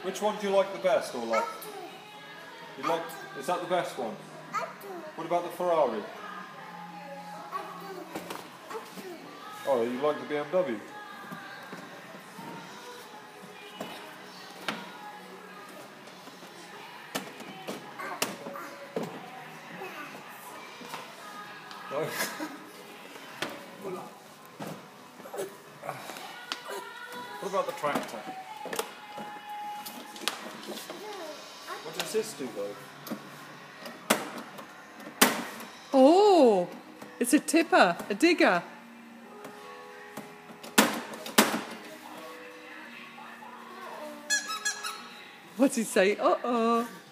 Which one do you like the best, Ola? You like? Is that the best one? What about the Ferrari? Oh, you like the BMW? No. What about the tractor? What does this do though? Oh, it's a tipper, a digger. What's he say? Uh-oh.